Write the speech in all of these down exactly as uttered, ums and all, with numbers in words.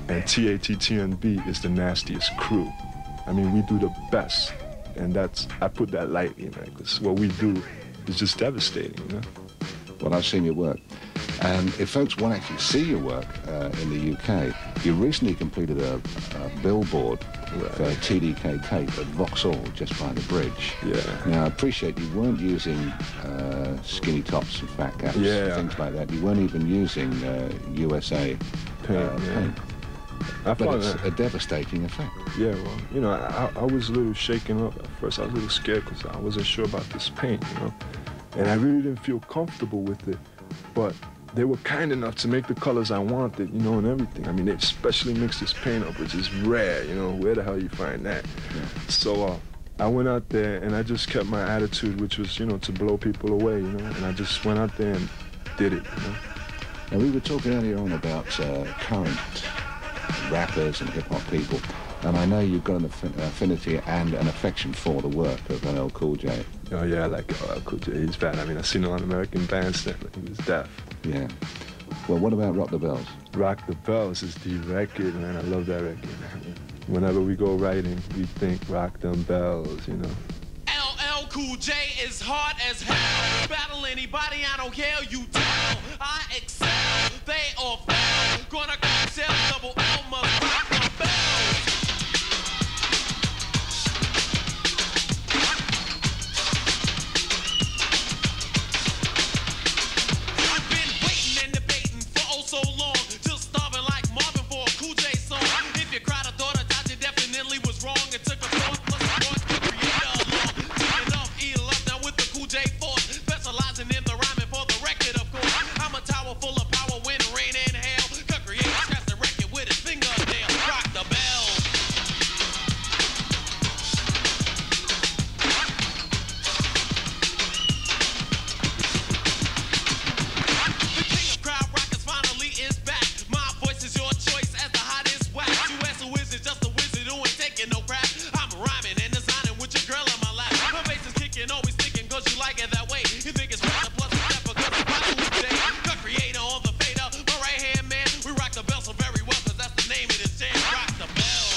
and T A T T N B is the nastiest crew. I mean, we do the best, and that's, I put that lightly, man, because what we do is just devastating, you know? Well, I've seen your work. And if folks want to actually see your work uh, in the U K, you recently completed a, a billboard right. for T D K Tape at Vauxhall, just by the bridge. Yeah. Now, I appreciate you weren't using uh, skinny tops and fat caps yeah. and things like that. You weren't even using uh, U S A paint. Uh, yeah. paint. I but it's that. a devastating effect. Yeah, well, you know, I, I was a little shaken up at first. I was a little scared because I wasn't sure about this paint, you know? And I really didn't feel comfortable with it. But they were kind enough to make the colors I wanted, you know, and everything. I mean, they especially mixed this paint up, which is rare, you know. Where the hell you find that? Yeah. So uh, I went out there and I just kept my attitude, which was, you know, to blow people away, you know. And I just went out there and did it, you know. Now, we were talking earlier on about uh, current rappers and hip-hop people, and I know you've got an affinity and an affection for the work of L L Cool J. Oh yeah, I like L L Cool J. He's bad. I mean, I've seen him on American Bandstand, but he was deaf. Yeah. Well, what about Rock the Bells? Rock the Bells is the record, man. I love that record. Whenever we go writing, we think Rock them bells, you know. L L Cool J is hard as hell. Battle anybody, I don't care, you tell. I excel, they all fail. Gonna sell double L must rock the bells. I've been waiting and debating for oh so long, just starving like Marvin for a Cool J song. If you cried or thought I died, you definitely was wrong. It took a thought plus a thought to create a along. Taking off, eat love now with the Cool J force, specializing in the rhyming for the record, of course. I'm a tower full of power, wind, rain, and hail. Could create a scratch the record with his fingernail. Rock the bells. The king of crowd rockers finally is back. My voice is your choice as the hottest whack. You ask who is it, just a wizard who ain't taking no crap. I'm rhyming and designing with your girl in my lap. My bass is kicking, always thinking, cause you like it that way. You think it's right, plus a step because it's rock Cool J. The creator on the fader, my right hand man. We rock the bells so very well, cause that's the name of this jam. Rock the bells.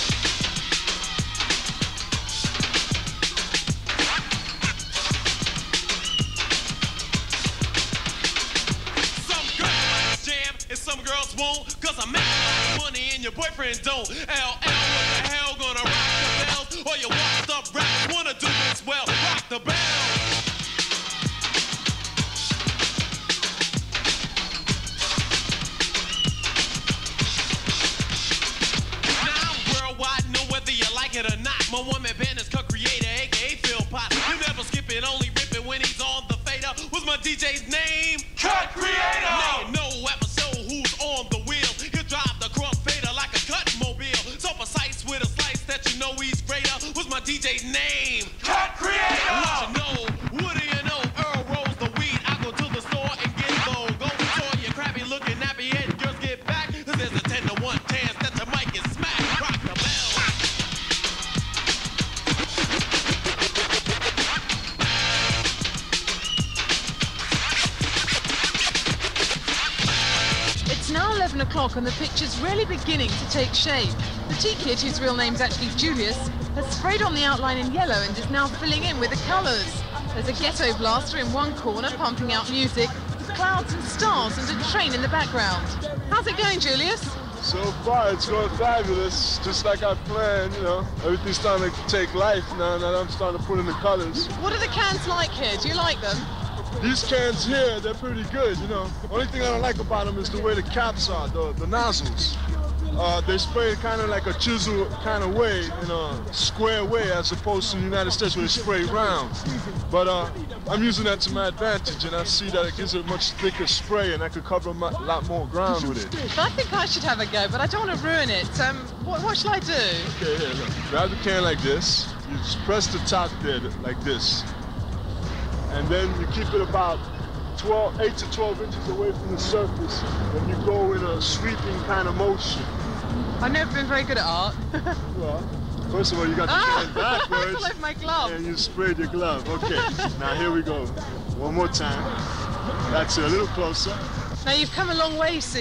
Some girls jam and some girls won't, cause I make a lot of money and your boyfriend don't. L L, what the hell, gonna rock the bells? Or you washed up rappers wanna do this well. Rock the bells. Now I'm worldwide, know whether you like it or not. My one-man band is co-creator, aka Phil Pop. You never skip it, only rip it when he's on the fader. What's my D J's name? Cut Creator! Now you know episode who's on the wheel. He'll drive the crossfader like a cut mobile. So precise with a slice that you know he's greater. What's my D J's name? Cut Creator! What you know? What do you know? Earl rolls the weed. I go to the store and get low. Go for your crabby looking nappy head girls get back. Cause there's a ten to one chance that the mic is smacked. Rock the bells. It's now eleven o'clock and the picture's really beginning to take shape. The T-Kid, whose real name's actually Julius, has sprayed on the outline in yellow and is now filling in with the colours. There's a ghetto blaster in one corner pumping out music, with clouds and stars and a train in the background. How's it going, Julius? So far, it's going fabulous, just like I planned, you know. Everything's starting to take life now that I'm starting to put in the colors. What are the cans like here? Do you like them? These cans here, they're pretty good, you know. Only thing I don't like about them is the way the caps are, the, the nozzles. Uh, they spray kind of like a chisel kind of way, in a square way, as opposed to the United States where they spray round. But uh, I'm using that to my advantage, and I see that it gives it a much thicker spray, and I could cover a lot more ground with it. I think I should have a go, but I don't want to ruin it. Um, what, what shall I do? Okay, here, look. Grab the can like this. You just press the top there like this. And then you keep it about twelve, eight to twelve inches away from the surface, and you go in a sweeping kind of motion. I've never been very good at art. Well, first of all, you got the ah, can backwards. I still have my glove. And you sprayed your glove. Okay, now here we go. One more time. That's it, a little closer. Now, you've come a long way since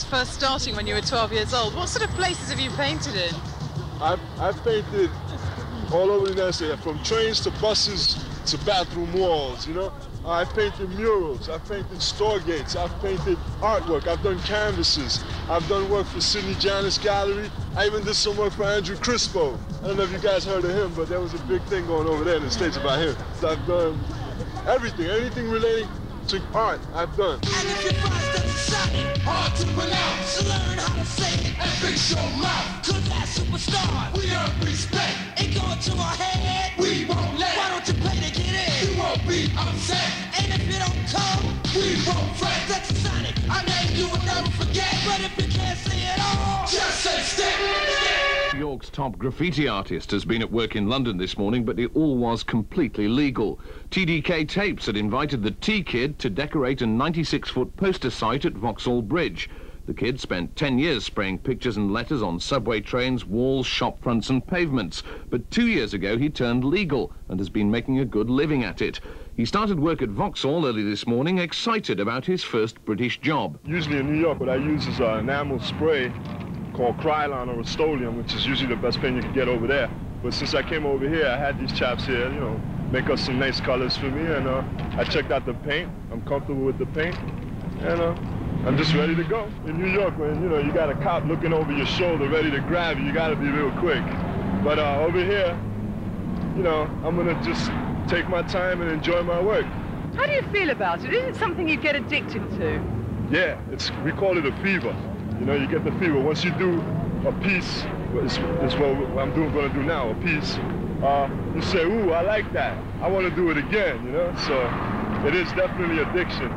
first starting when you were twelve years old. What sort of places have you painted in? I've, I've painted all over the United States, from trains to buses to bathroom walls, you know. I've painted murals, I've painted store gates, I've painted artwork, I've done canvases, I've done work for Sidney Janis Gallery, I even did some work for Andrew Crispo. I don't know if you guys heard of him, but there was a big thing going over there in the States about him. So I've done everything, anything relating to art, I've done. And if you find that it's hard to pronounce, learn how to say it and fix your mouth. Cause as superstar, we earn respect. It go to our head, we won't let. Why don't you play to get in? You won't be upset. And if you don't come, we won't fret. That's a Sonic, I name you will never forget. But if you can't say it all, just say step. New York's top graffiti artist has been at work in London this morning, but it all was completely legal. T D K Tapes had invited the T-Kid to decorate a ninety-six foot poster site at Vauxhall Bridge. The kid spent ten years spraying pictures and letters on subway trains, walls, shop fronts and pavements. But two years ago he turned legal and has been making a good living at it. He started work at Vauxhall early this morning, excited about his first British job. Usually in New York, what I use is uh, enamel spray called Krylon or Rust-Oleum, which is usually the best paint you can get over there. But since I came over here, I had these chaps here, you know, make us some nice colors for me, and uh, I checked out the paint. I'm comfortable with the paint, and uh, I'm just ready to go. In New York, when you know you got a cop looking over your shoulder, ready to grab you, you got to be real quick. But uh, over here, you know, I'm gonna just take my time and enjoy my work. How do you feel about it? Is it something you get addicted to? Yeah, it's we call it a fever. You know, you get the fever. Once you do a piece, it's, it's what I'm doing, going to do now, a piece, uh, you say, ooh, I like that. I want to do it again, you know? So it is definitely addiction.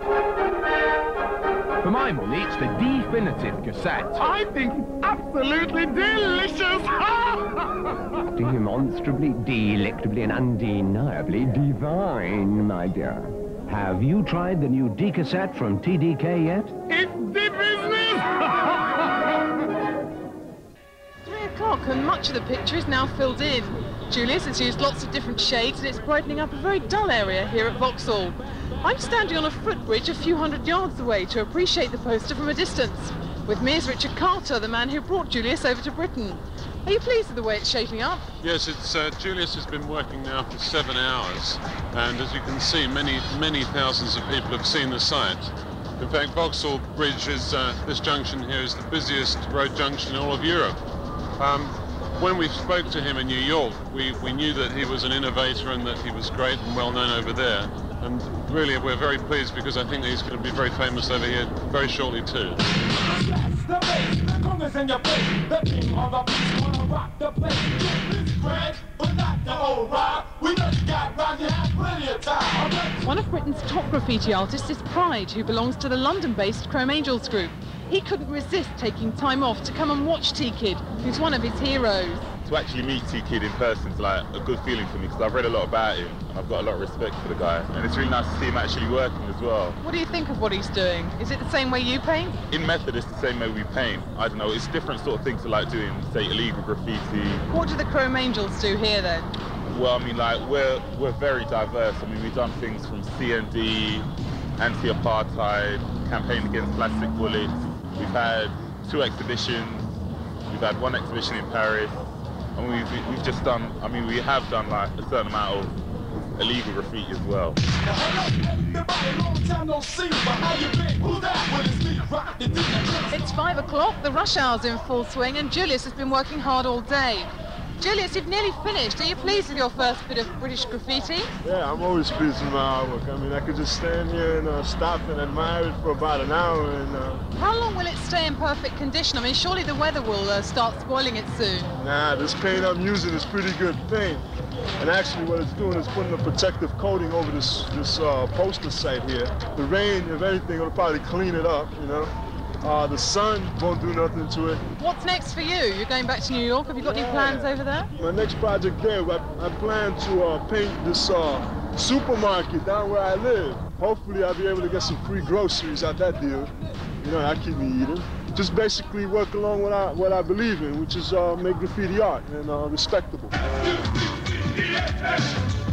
For my money, it's the definitive cassette. I think it's absolutely delicious! Demonstrably, delectably, and undeniably divine, my dear. Have you tried the new D-cassette from T D K yet? It's the business! Three o'clock and much of the picture is now filled in. Julius has used lots of different shades and it's brightening up a very dull area here at Vauxhall. I'm standing on a footbridge a few hundred yards away to appreciate the poster from a distance. With me is Richard Carter, the man who brought Julius over to Britain. Are you pleased with the way it's shaping up? Yes, it's uh, Julius has been working now for seven hours, and as you can see, many, many thousands of people have seen the site. In fact, Vauxhall Bridge is, uh, this junction here is the busiest road junction in all of Europe. Um, when we spoke to him in New York, we, we knew that he was an innovator and that he was great and well known over there. And really, we're very pleased because I think that he's going to be very famous over here very shortly too. One of Britain's top graffiti artists is Pride, who belongs to the London-based Chrome Angels group. He couldn't resist taking time off to come and watch T-Kid, who's one of his heroes. To actually meet T-Kid in person is like a good feeling for me because I've read a lot about him and I've got a lot of respect for the guy, and it's really nice to see him actually working as well. What do you think of what he's doing? Is it the same way you paint? In method, it's the same way we paint. I don't know, it's different sort of things to like doing, say, illegal graffiti. What do the Chrome Angels do here then? Well, I mean, like, we're, we're very diverse. I mean, we've done things from C N D, anti-apartheid, campaign against plastic bullets. We've had two exhibitions. We've had one exhibition in Paris. And we've, we've just done, I mean, we have done like a certain amount of illegal graffiti as well. It's five o'clock, the rush hour's in full swing, and Julius has been working hard all day. Julius, you've nearly finished. Are you pleased with your first bit of British graffiti? Yeah, I'm always pleased with my artwork. I mean, I could just stand here and uh, stop and admire it for about an hour. And uh... How long will it stay in perfect condition? I mean, surely the weather will uh, start spoiling it soon. Nah, this paint I'm using is pretty good paint. And actually what it's doing is putting a protective coating over this, this uh, poster site here. The rain, if anything, will probably clean it up, you know. Uh, the sun won't do nothing to it. What's next for you? You're going back to New York? Have you got yeah. any plans over there? My next project there, I, I plan to uh, paint this uh, supermarket down where I live. Hopefully I'll be able to get some free groceries out that deal. You know, that keep me eating. Just basically work along what I, what I believe in, which is uh, make graffiti art and uh, respectable.